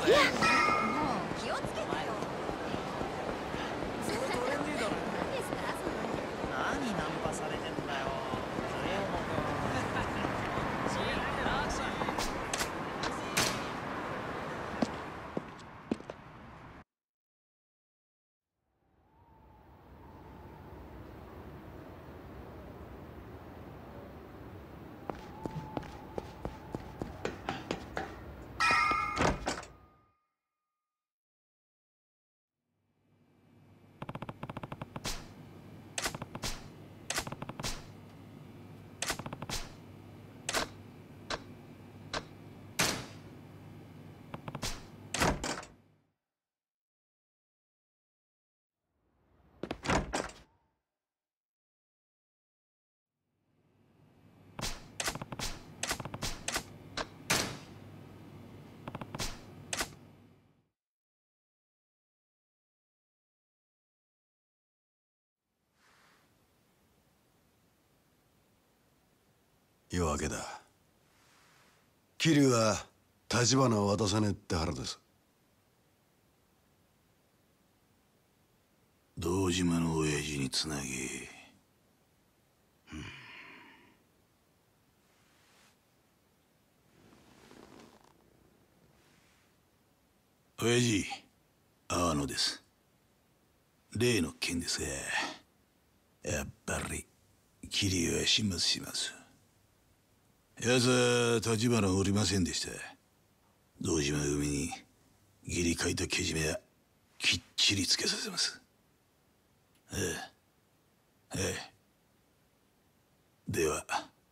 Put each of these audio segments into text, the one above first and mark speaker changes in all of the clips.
Speaker 1: 気をつけてよ。
Speaker 2: それ取れねえだろ。
Speaker 1: 何ですかその。
Speaker 2: 何ナンパされてんだよ。
Speaker 3: 夜明けだ。桐生は立花を渡さねえって腹です。
Speaker 4: 堂島の親父につなげ。親父、阿野です。例の件ですが、やっぱり桐生は始末します。奴は立花をおりませんでした。堂島組に義理書いたけじめはきっちりつけさせます。では。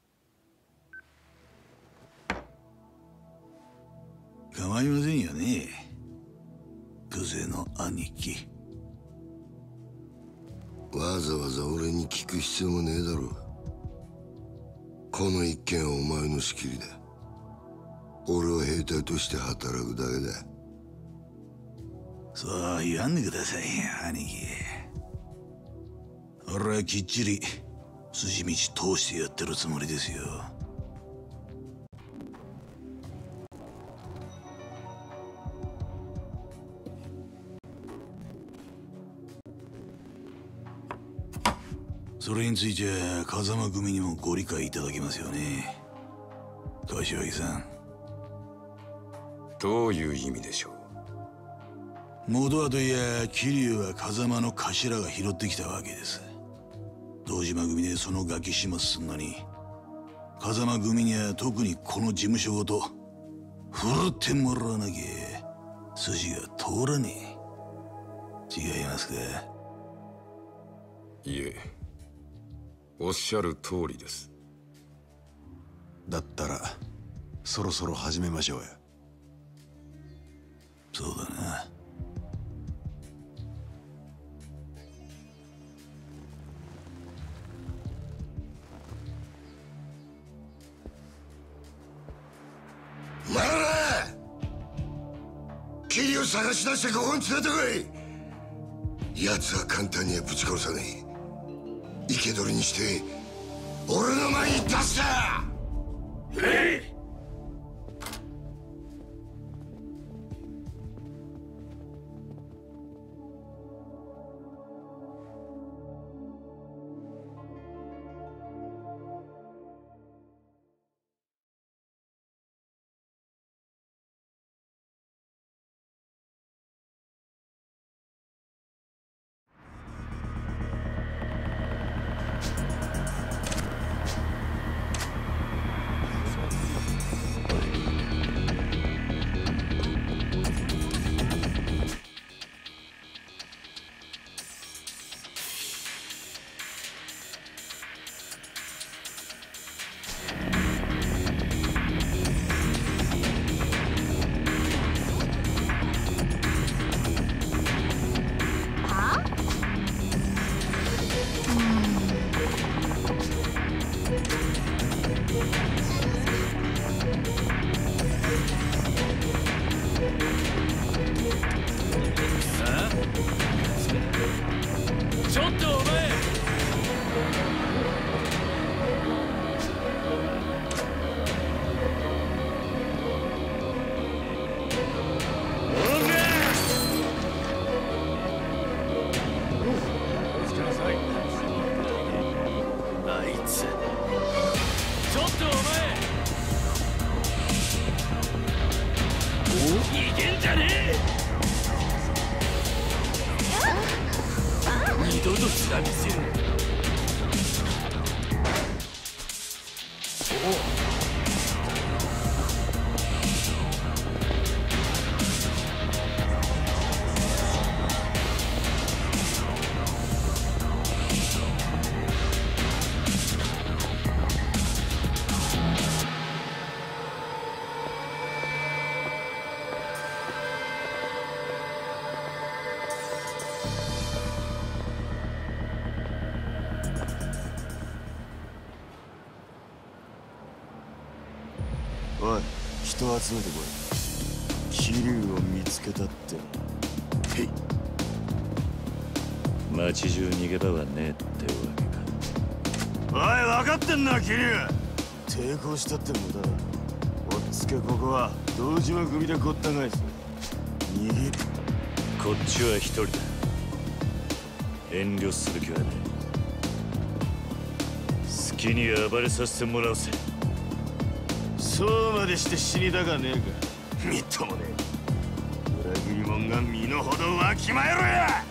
Speaker 4: 構いませんよね、久世の兄貴。
Speaker 5: わざわざ俺に聞く必要もねえだろ。この一件はお前の仕切りだ。俺は兵隊として働くだけだ。
Speaker 4: そう言わんでくださいよ、兄貴。俺はきっちり筋道通してやってるつもりですよ。それについては風間組にもご理解いただけますよね、柏木さん。
Speaker 6: どういう意味でしょう。
Speaker 4: 元はといや桐生は風間の頭が拾ってきたわけです。堂島組でそのガキ始末すんのに、風間組には特にこの事務所ごと振るってもらわなきゃ筋が通らねえ。違いますか？
Speaker 6: いえ、おっしゃる通りです。
Speaker 3: だったらそろそろ始めましょうよ。
Speaker 4: そうだな。
Speaker 5: お前ら桐生探し出してここに連れてこい。奴は簡単にはぶち殺さねえ。生け捕りにして俺の前に出すな。
Speaker 4: ゃねえ。二度とつらみせる。
Speaker 7: おい、人集めてこい。桐生を見つけたって
Speaker 4: へい。町中逃げ場はねえってわけか。
Speaker 7: おい、分かってんな、桐生。抵抗したって無駄だ。おっつけここは堂島組でごった返す。逃げる。
Speaker 4: こっちは一人だ。遠慮する気はねえ。好きに暴れさせてもらうぜ。
Speaker 7: そうまでして死にたかねえか。みっともねえ。裏切り者が身の程をわきまえろや。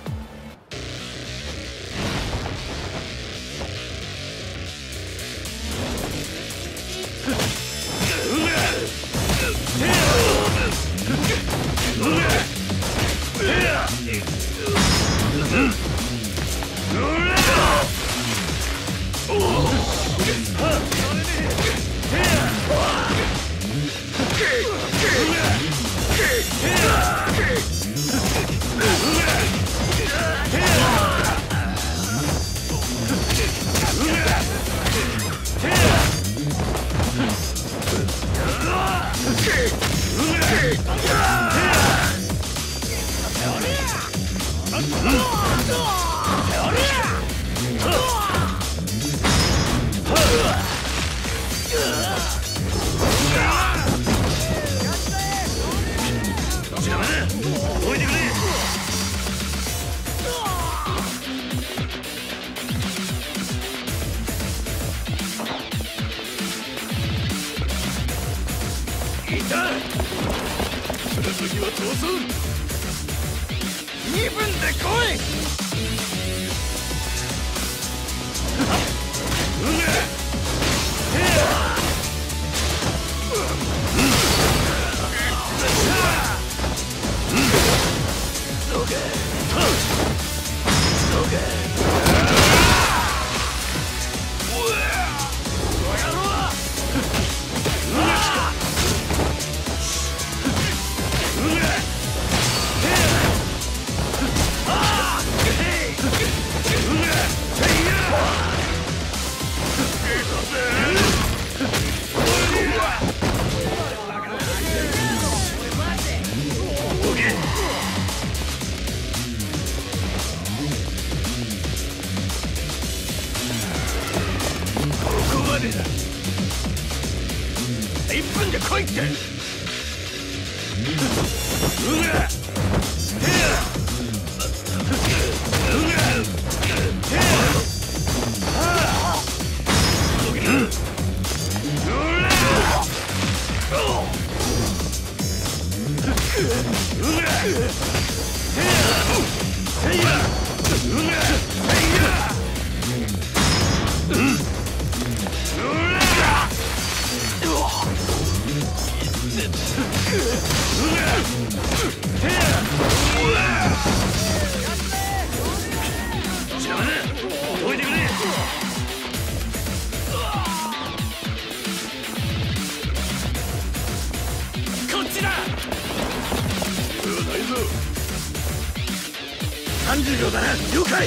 Speaker 4: 30秒だな。了解。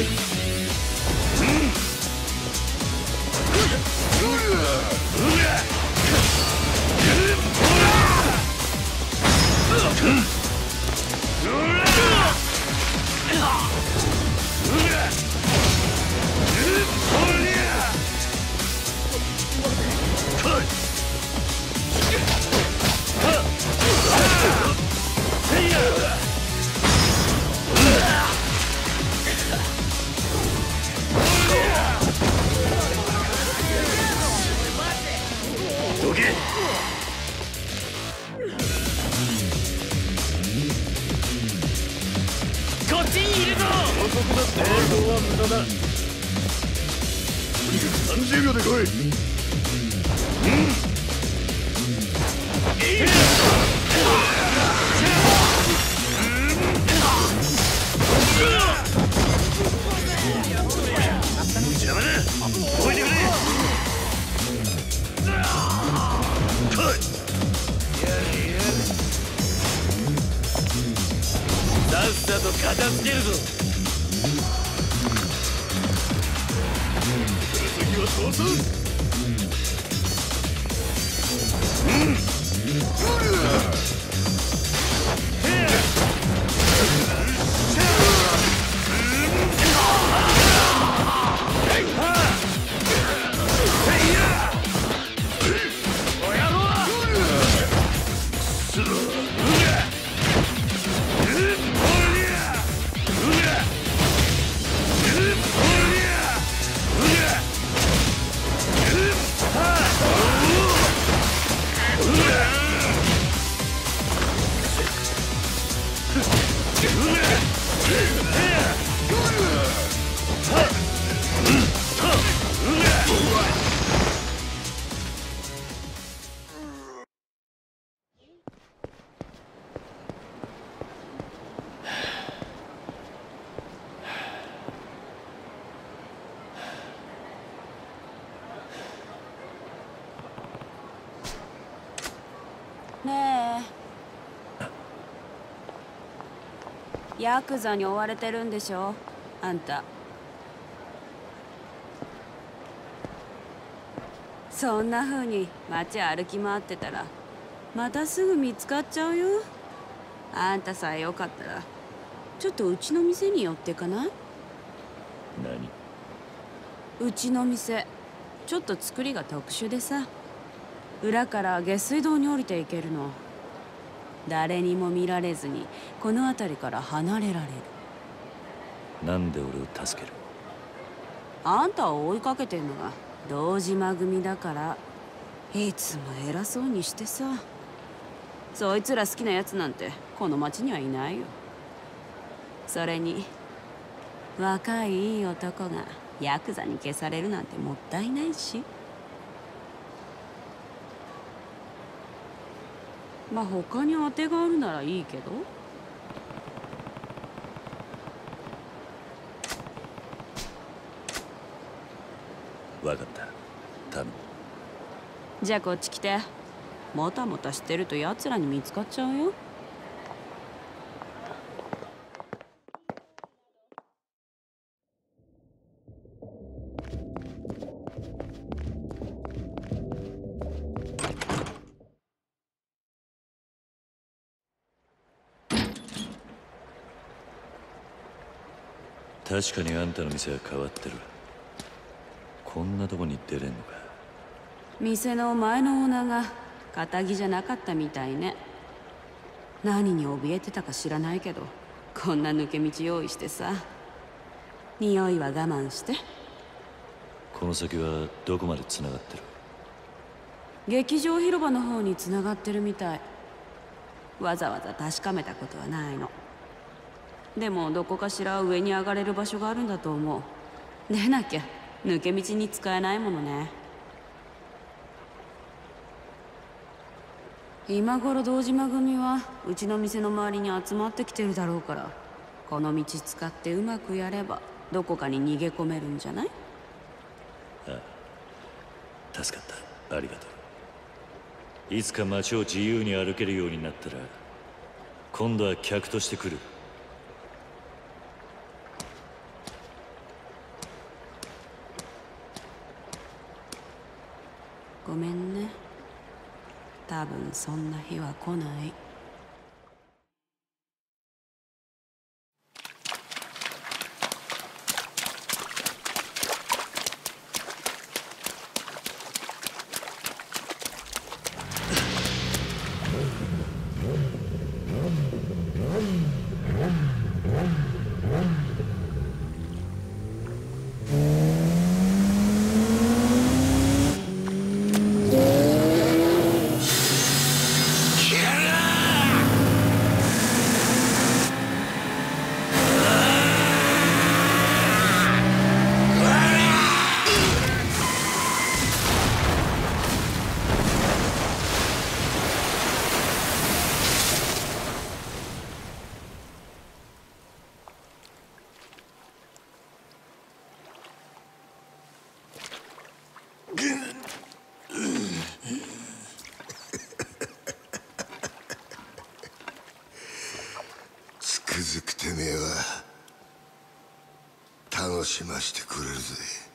Speaker 7: 速な抵抗は無駄だ。30秒で来い。邪魔だ。おいでくれ。さっさと片付けるぞ。次は逃走。
Speaker 8: ねえ、ヤクザに追われてるんでしょあんた。そんな風に街歩き回ってたらまたすぐ見つかっちゃうよ。あんたさえよかったらちょっとうちの店に寄ってかない？
Speaker 7: 何？
Speaker 8: うちの店ちょっと作りが特殊でさ、裏から下水道に降りていけるの。誰にも見られずにこの辺りから離れられる。
Speaker 7: なんで俺を助ける？
Speaker 8: あんたを追いかけてんのが堂島組だから。いつも偉そうにしてさ。そいつら好きなやつなんてこの町にはいないよ。それに若いいい男がヤクザに消されるなんてもったいないし。まあ他に当てがあるならいいけど。
Speaker 7: 分かった。頼む。
Speaker 8: じゃあこっち来て。もたもたしてると奴らに見つかっちゃうよ。
Speaker 7: 確かにあんたの店は変わってる。こんなとこに出れんのか。
Speaker 8: 店の前のオーナーが堅気じゃなかったみたいね。何に怯えてたか知らないけどこんな抜け道用意してさ。匂いは我慢して。
Speaker 7: この先はどこまで繋がってる？
Speaker 8: 劇場広場の方に繋がってるみたい。わざわざ確かめたことはないの。でもどこかしら上に上がれる場所があるんだと思う。でなきゃ抜け道に使えないものね。今頃堂島組はうちの店の周りに集まってきてるだろうから、この道使ってうまくやればどこかに逃げ込めるんじゃない？
Speaker 7: ああ、助かった。ありがとう。いつか街を自由に歩けるようになったら今度は客として来る。
Speaker 8: ごめんね。多分そんな日は来ない。
Speaker 5: キャラ楽しましてくれるぜ。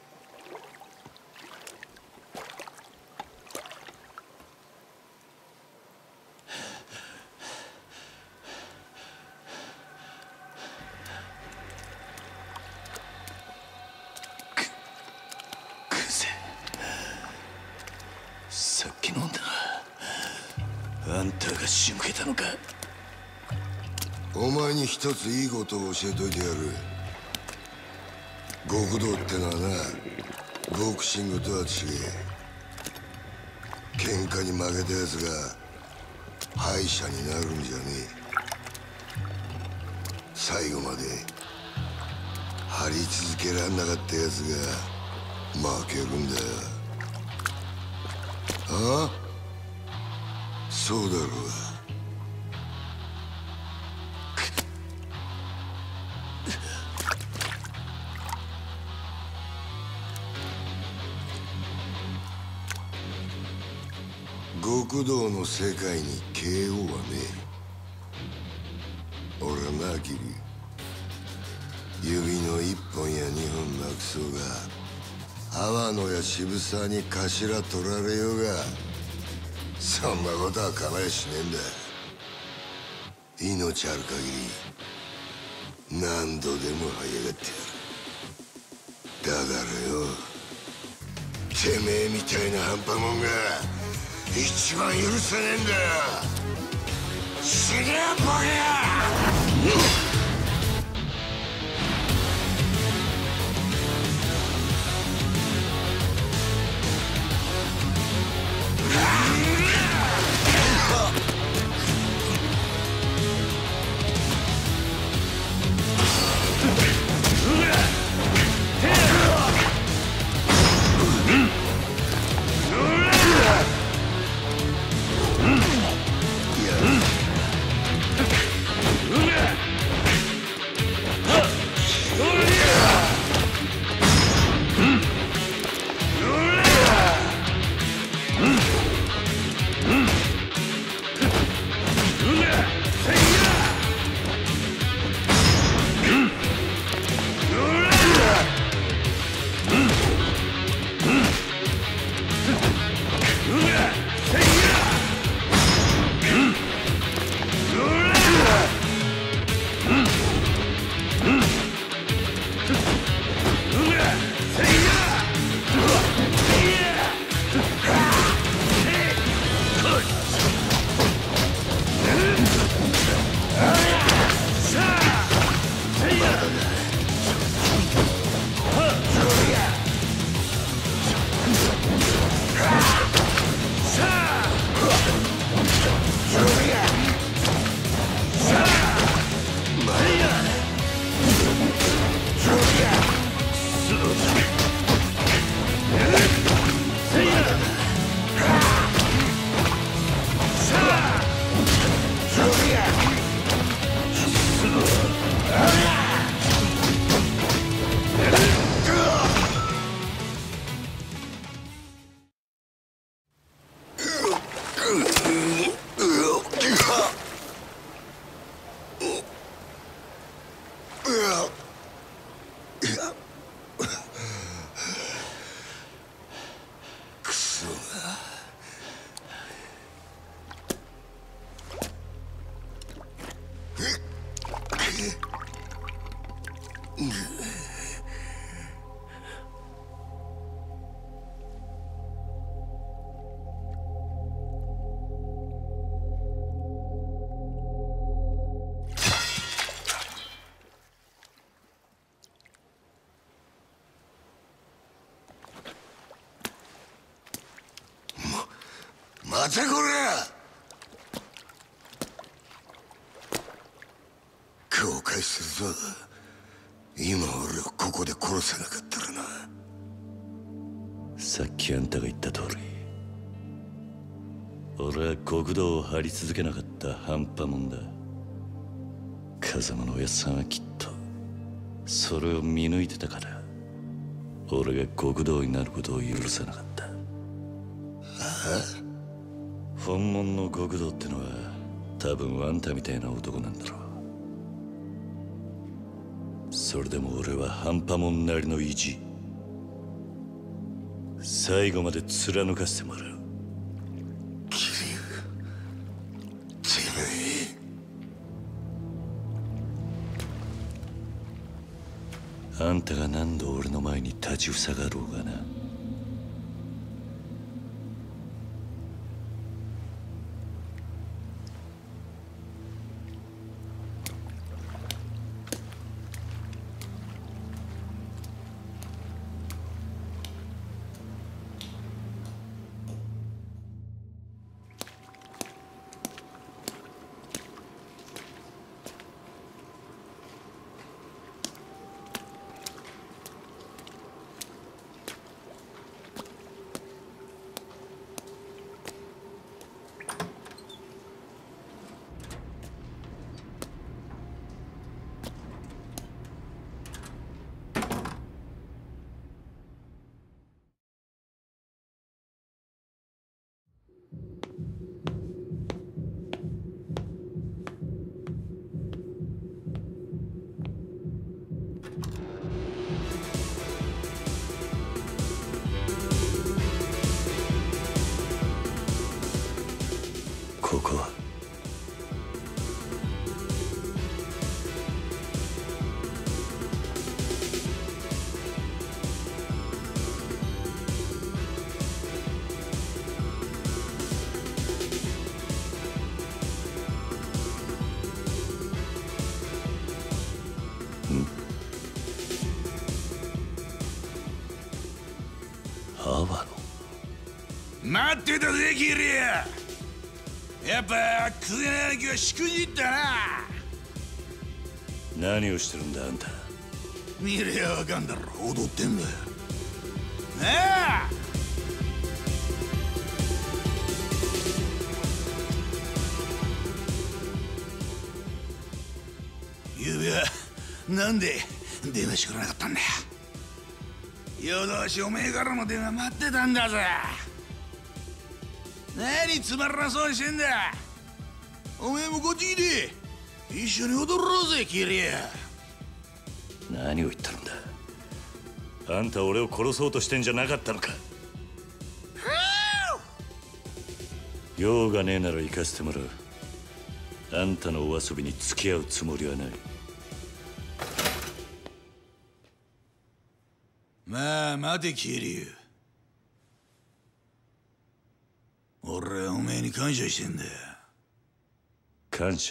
Speaker 4: さっき飲んだあんたが仕向けたのか。
Speaker 5: お前に一ついいことを教えといてやる。極道ってのはな、ボクシングとは違え。喧嘩に負けたやつが敗者になるんじゃねえ。最後まで張り続けらんなかったやつが負けるんだよ。ああ、そうだろう。極道の世界に KO はねえ。俺はな、キリ、指の一本や二本なくそうが、阿波野や渋沢に頭取られようが、そんなことは構えしねえんだ。命ある限り何度でも這い上がってやる。だからよ、てめえみたいな半端もんが一番許せねえんだよ。死ねやボケ！待てこれ！後悔するぞ。今俺をここで殺せなかったらな。
Speaker 7: さっきあんたが言った通り、俺は極道を張り続けなかった半端もんだ。風間のおやっさんはきっとそれを見抜いてたから、俺が極道になることを許さなかった。本物の極道ってのは多分あんたみたいな男なんだろう。 それでも俺は半端もんなりの意地最後まで貫かせてもらう。
Speaker 5: 桐生、てめえ。
Speaker 7: あんたが何度俺の前に立ちふさがろうがな。ここは阿波野。
Speaker 4: 待ってたぜキリア。やっぱクゼナ兄貴はしくじったな。
Speaker 7: 何をしてるんだあんた。
Speaker 4: 見りゃわかんだろ。踊ってんだよなあ。ゆうべはなんで電話してくれなかったんだよ。夜通しおめえからの電話待ってたんだぜ。何つまらなそうにしてんだ。おめえもこっち来て一緒に踊ろうぜキリア。
Speaker 7: 何を言ってるんだ。あんた俺を殺そうとしてんじゃなかったのか。用がねえなら行かせてもらう。あんたのお遊びに付き合うつもりはない。
Speaker 4: まあ待てキリュウ。俺はおめえに感謝してんだよ。
Speaker 7: 感謝。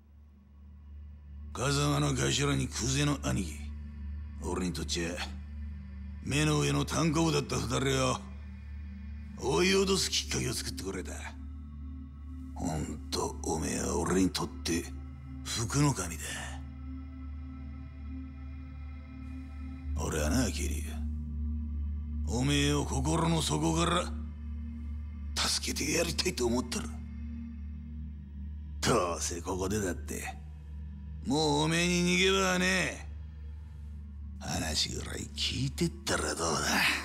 Speaker 4: 風間の頭にクゼの兄貴。俺にとっちゃ目の上の単行部だった二人を追い落とすきっかけを作ってくれた。ほんとおめえは俺にとって福の神だ。俺はなキリュウ、おめえを心の底から助けてやりたいと思ってる。どうせここでだってもうおめえに逃げ場はねえ。話ぐらい聞いてったらどうだ。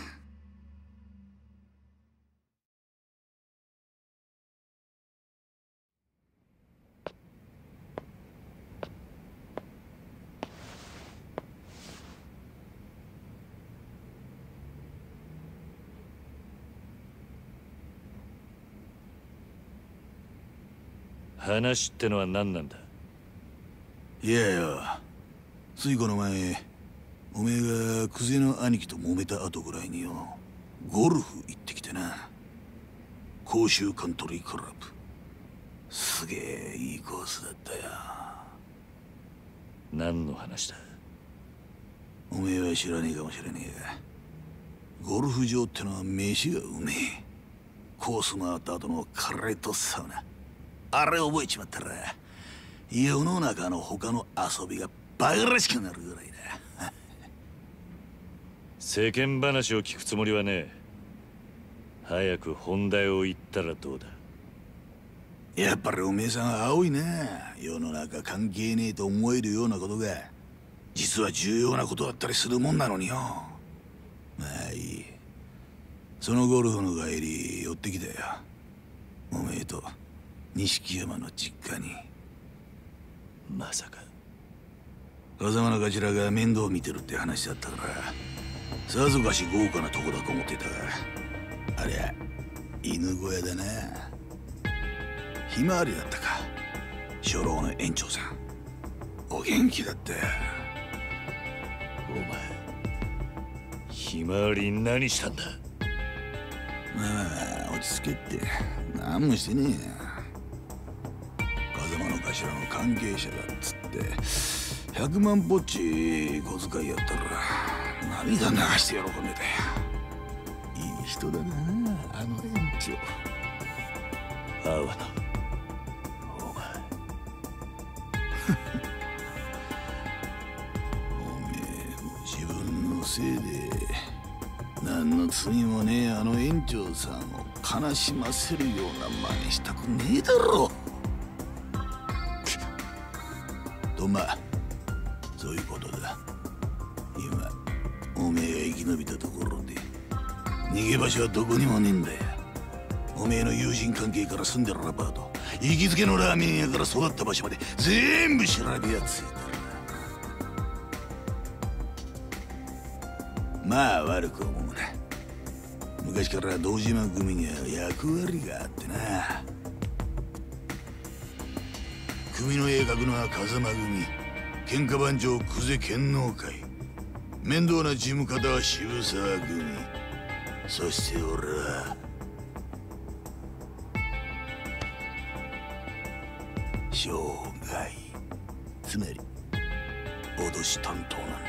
Speaker 7: 話ってのは何なんだ。
Speaker 4: いやよ、ついこの前おめえがクゼの兄貴と揉めた後ぐらいによ、ゴルフ行ってきてな。甲州カントリークラブ。すげえいいコースだったよ。
Speaker 7: 何の話だ。
Speaker 4: おめえは知らねえかもしれねえが、ゴルフ場ってのは飯がうめえ。コース回った後のカレーとサウナ、あれ覚えちまったら世の中の他の遊びがバカらしくなるぐらいだ。
Speaker 7: 世間話を聞くつもりはねえ。早く本題を言ったらどうだ。
Speaker 4: やっぱりおめえさんは青いな。世の中関係ねえと思えるようなことが実は重要なことだったりするもんなのによ。まあいい。そのゴルフの帰り寄ってきたよ、おめえと錦山の実家に。
Speaker 7: まさか
Speaker 4: 風間の頭が面倒見てるって話だったからさぞかし豪華なとこだと思ってたが、ありゃ犬小屋だな。ひまわりだったか、初老の園長さん。お元気だったよ。
Speaker 7: お前ひまわりに何したんだ。
Speaker 4: まあ落ち着けって何もしてねえよ。風間の頭の関係者だっつって100万ぽっち小遣いやったら涙流して喜んでたよ。いい人だなあの園長。
Speaker 7: 阿波野、お前
Speaker 4: おめえ自分のせいで何の罪もねえあの園長さんを悲しませるような真似したくねえだろ。とまあそういうことだ。今おめえが生き延びたところで逃げ場所はどこにもねえんだよ。おめえの友人関係から住んでるアパート、行きつけのラーメン屋から育った場所まで全部調べやついてる。まあ悪く思うな。昔から堂島組には役割があってな。組の絵描くのは風間組、喧嘩番長久世剣能会、面倒な事務方は渋沢組、そして俺は生涯、つまり脅し担当なんだよ。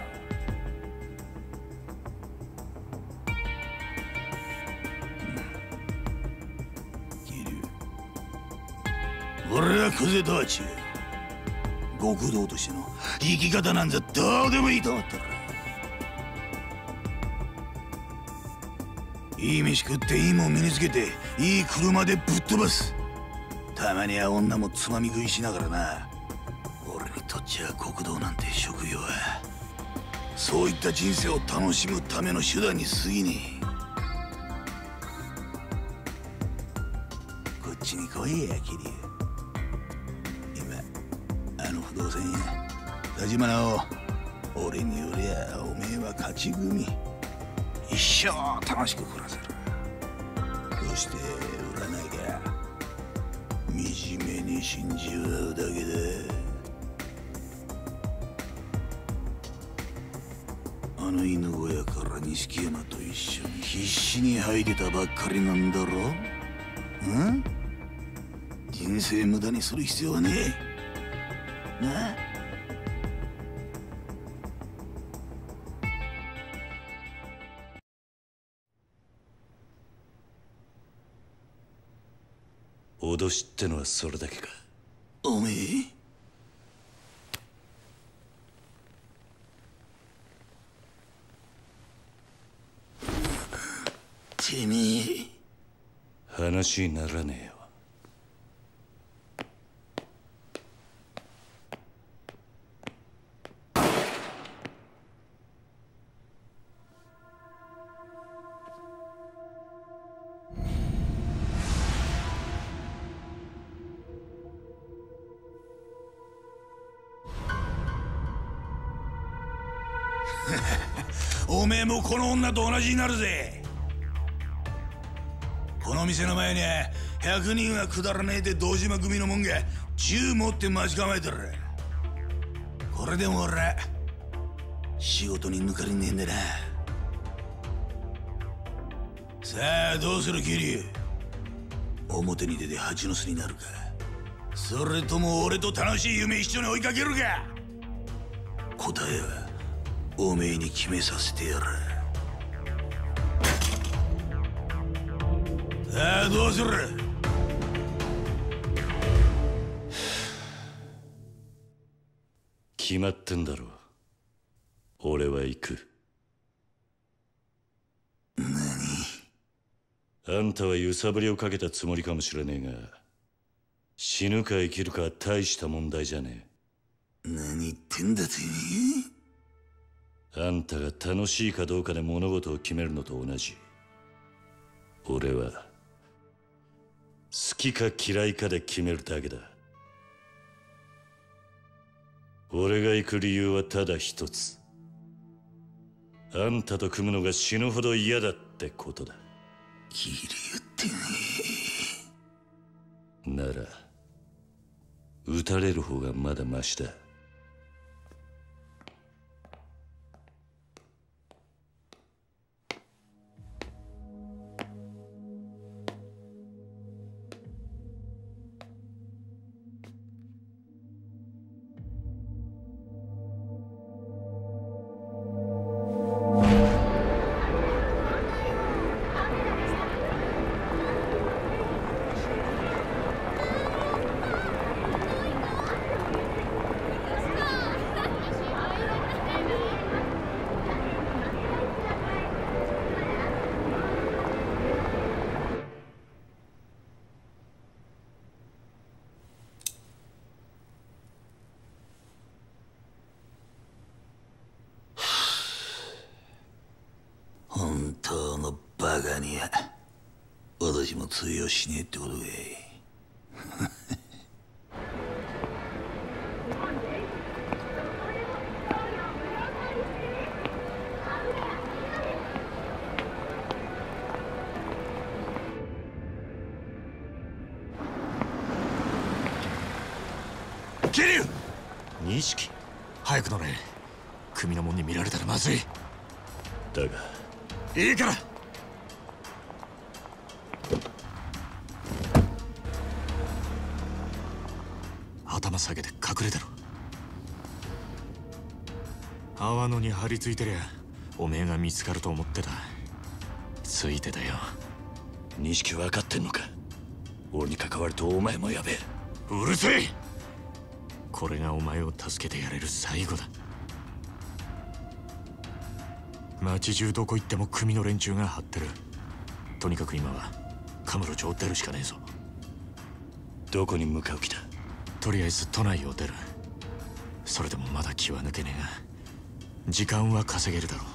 Speaker 4: 俺はクゼとは違う。極道としての生き方なんざどうでもいいと思ってる。いい飯食っていいもん身につけていい車でぶっ飛ばす。たまには女もつまみ食いしながらな。俺にとっちゃ極道なんて職業はそういった人生を楽しむための手段に過ぎねえ。こっちに来いやキリ。あの不動産屋田島直、俺によりゃおめえは勝ち組。一生楽しく暮らせる。そして売らなきゃ惨めに死んじまうだけだ。あの犬小屋から錦山と一緒に必死に這い出たばっかりなんだろ。ん？人生無駄にする必要はねえ。なあ。
Speaker 7: 脅しってのはそれだけか。
Speaker 4: おめえてめえ
Speaker 7: 話にならねえよ。
Speaker 4: おめえもこの女と同じになるぜ。この店の前に100人はくだらねえで堂島組のもんが銃持って待ち構えてる。これでも俺仕事に抜かりねえんだな。さあどうするキリ。表に出て蜂の巣になるか、それとも俺と楽しい夢一緒に追いかけるか。答えはおめえに決めさせてやる。さあどうする。
Speaker 7: 決まってんだろ。俺は行く。あんたは揺さぶりをかけたつもりかもしれねえが、死ぬか生きるかは大した問題じゃね
Speaker 4: え。何言ってんだてめえ。
Speaker 7: あんたが楽しいかどうかで物事を決めるのと同じ。俺は好きか嫌いかで決めるだけだ。 俺が行く理由はただ一つ。あんたと組むのが死ぬほど嫌だってことだ。
Speaker 4: 桐生って
Speaker 7: なら撃たれる方がまだマシだ。
Speaker 4: 本当のバカには私も通用しねえってことかい。
Speaker 9: 桐生、
Speaker 7: 錦、
Speaker 9: 早く乗れ。組の者に見られたらまずい。
Speaker 7: だが
Speaker 9: いいから。頭下げて隠れてろ。泡野に張り付いてりゃおめえが見つかると思ってた。ついてたよ。
Speaker 7: 錦分かってんのか。俺に関わるとお前もやべえ。
Speaker 9: うるせえ。これがお前を助けてやれる最後だ。町中どこ行っても組の連中が張ってる。とにかく今はカムロ町を出るしかねえぞ。
Speaker 7: どこに向かう気だ。
Speaker 9: とりあえず都内を出る。それでもまだ気は抜けねえが時間は稼げるだろう。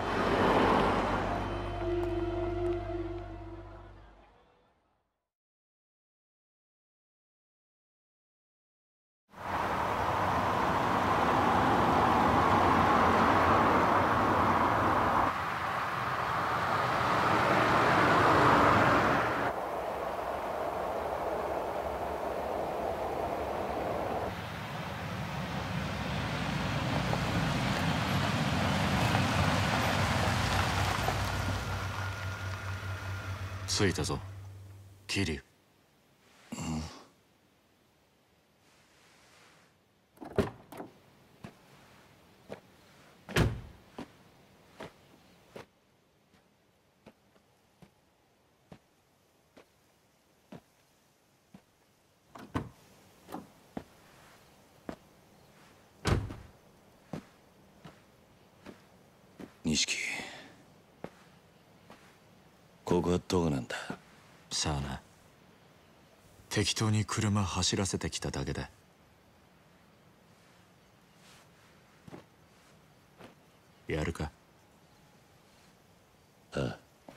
Speaker 9: 着いたぞ、桐生。
Speaker 7: 錦、ここはどこなんだ。
Speaker 9: さあな。適当に車走らせてきただけだ。やるか。
Speaker 7: ああ。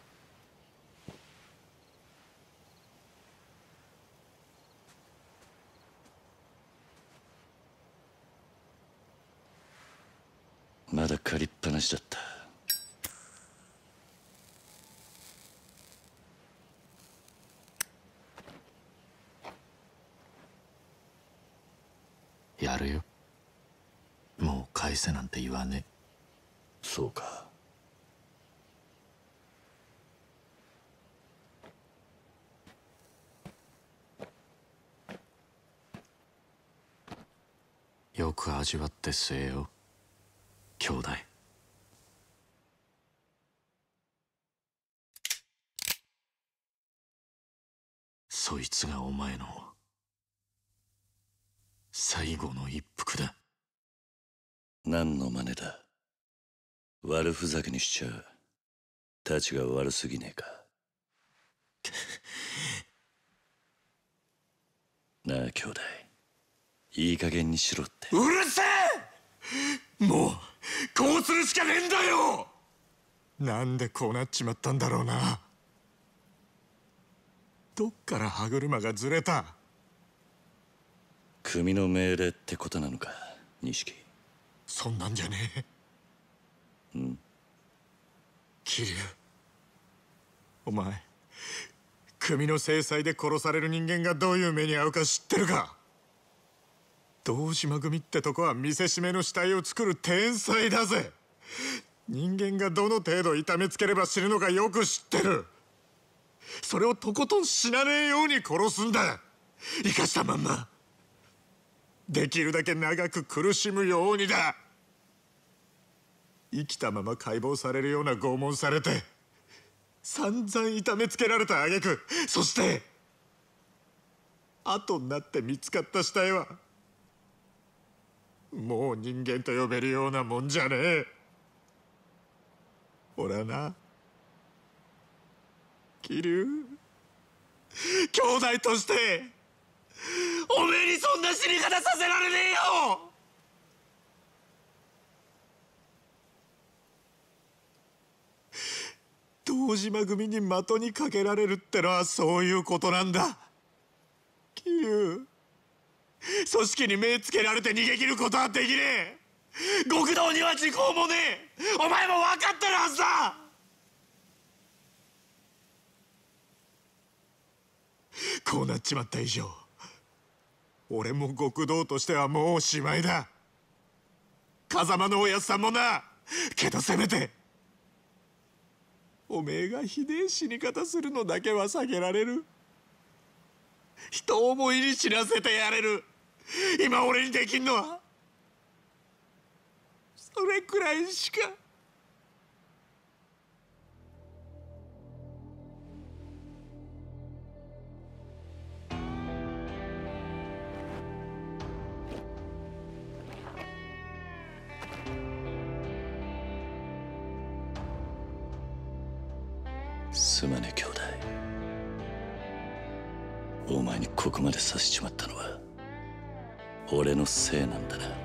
Speaker 7: まだ借りっぱなしだった。
Speaker 9: やるよ。もう返せなんて言わねえ。
Speaker 7: そうか。
Speaker 9: よく味わって据えよ、兄弟。そいつがお前の最後の一服だ。
Speaker 7: 何の真似だ。悪ふざけにしちゃたちが悪すぎねえか。なあ兄弟、いい加減にしろって。
Speaker 9: うるせえ。もうこうするしかねえんだよ。なんでこうなっちまったんだろうな。どっから歯車がずれた。
Speaker 7: 組の命令ってことなのか。 錦。
Speaker 9: そんなんじゃねえ。桐生、お前組の制裁で殺される人間がどういう目に遭うか知ってるか？堂島組ってとこは見せしめの死体を作る天才だぜ。人間がどの程度痛めつければ死ぬのかよく知ってる。それをとことん死なねえように殺すんだ。生かしたまんまできるだけ長く苦しむようにだ。生きたまま解剖されるような拷問されて散々痛めつけられた挙句、そして後になって見つかった死体はもう人間と呼べるようなもんじゃねえ。俺はな、桐生、兄弟としておめえにそんな死に方させられねえよ。堂島組に的にかけられるってのはそういうことなんだ。桐生、組織に目つけられて逃げ切ることはできねえ。極道には時効もねえ。お前も分かってるはずだ。こうなっちまった以上、俺も極道としてはもうおしまいだ。風間のおやつさんもな。けどせめておめえがひでえ死に方するのだけは避けられる。人思いに死なせてやれる。今俺にできんのはそれくらいしか。
Speaker 7: すまねえ兄弟。お前にここまでさせちまったのは俺のせいなんだな。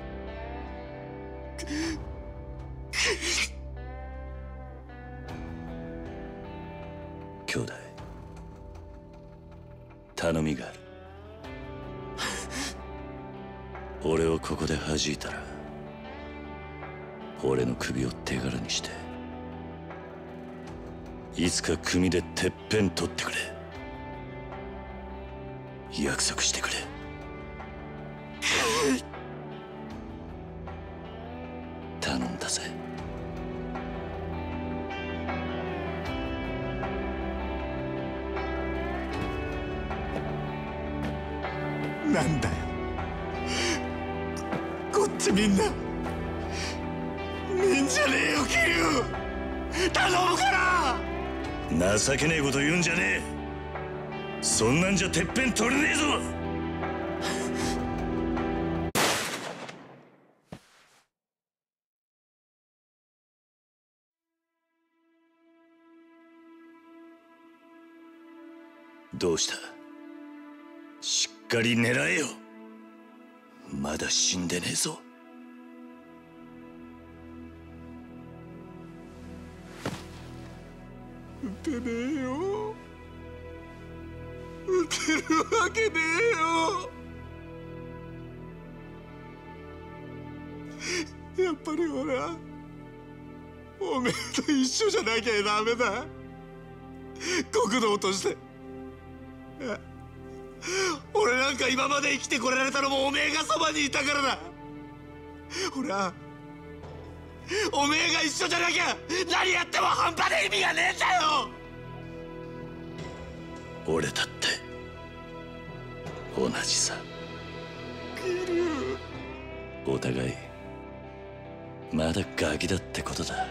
Speaker 7: 兄弟、頼みがある。俺をここで弾いたら俺の首を手柄にしていつか組でてっぺん取ってくれ。約束してくれ。頼んだぜ。
Speaker 9: なんだよ、こっちみんなみんじゃねえよ桐生、頼むから。
Speaker 7: 情けねえこと言うんじゃねえ。そんなんじゃてっぺん取れねえぞ。どうした？しっかり狙えよ。まだ死んでねえぞ。
Speaker 9: 撃てねえよ。撃てるわけねえよ。やっぱり俺はおめえと一緒じゃなきゃダメだ。極道として。俺なんか今まで生きてこられたのもおめえがそばにいたからだ。俺はおめえが一緒じゃなきゃ何やっても半端で意味がねえんだよ。
Speaker 7: 俺だって同じさ。お互いまだガキだってことだ。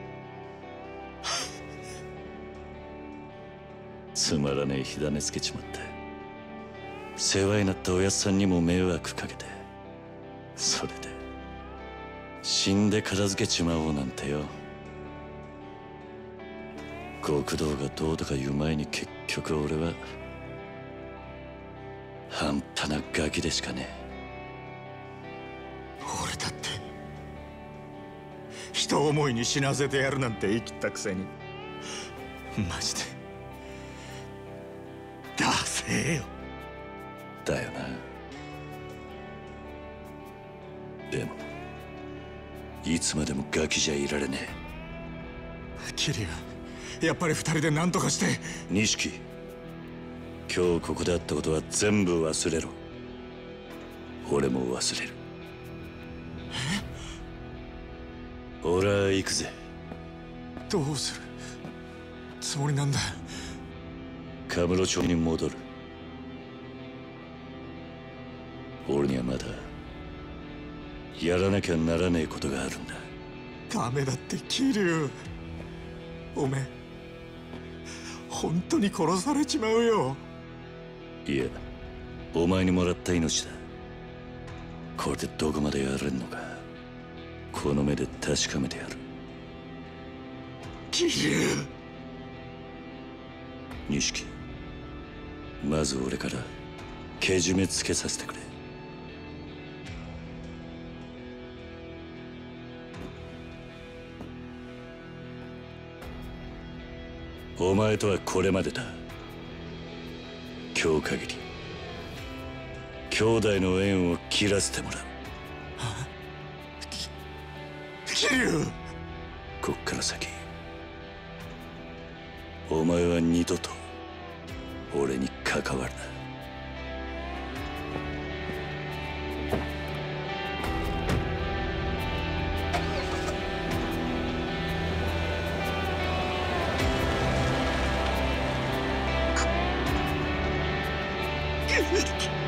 Speaker 7: つまらねえ火種つけちまって、世話になったおやつさんにも迷惑かけて、それで死んで片付けちまおうなんてよ。極道がどうとか言う前に結局俺は半端なガキでしかね
Speaker 9: え。俺だって人思いに死なせてやるなんて言い切ったくせに、マジでダセえよ。
Speaker 7: だよな。 でもいつまでもガキじゃいられね
Speaker 9: キリュウ、やっぱり二人で何とかして。
Speaker 7: え。錦、今日ここであったことは全部忘れろ。俺も忘れる。俺は行くぜ。
Speaker 9: どうするつもりなんだ。
Speaker 7: カムロ町に戻る。俺にはまだやらなきゃならねえことがあるんだ。
Speaker 9: ダメだってキリュウ、おめえ本当に殺されちまうよ。
Speaker 7: いや、お前にもらった命だ。これでどこまでやれんのか、この目で確かめてやる。
Speaker 9: キリュウ、
Speaker 7: 錦、まず俺からけじめつけさせてくれ。お前とはこれまでだ。今日限り兄弟の縁を切らせてもらう。
Speaker 9: キリュウ、
Speaker 7: こっから先お前は二度と俺に関わるな。
Speaker 9: キリュウ